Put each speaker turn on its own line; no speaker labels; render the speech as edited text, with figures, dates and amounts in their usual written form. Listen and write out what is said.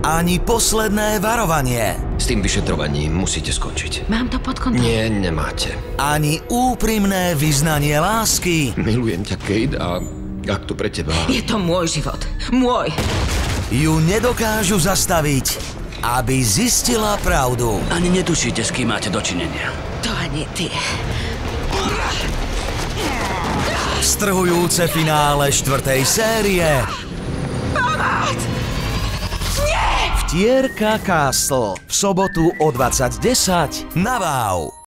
ani posledné varovanie.
S tým vyšetrovaním musíte skončiť.
Mám to pod kontrolou.
Nie, nemáte.
Ani úprimné vyznanie lásky.
Milujem ťa, Kate, a ak to pre teba...
Je to môj život. Môj.
Ju nedokážu zastaviť, aby zistila pravdu.
Ani netušíte, s kým máte dočinenia.
To ani ty.
Strhujúce finále 4. série.
Pomoc! Nie!
Vtierka Castle v sobotu o 20:10 na Wow.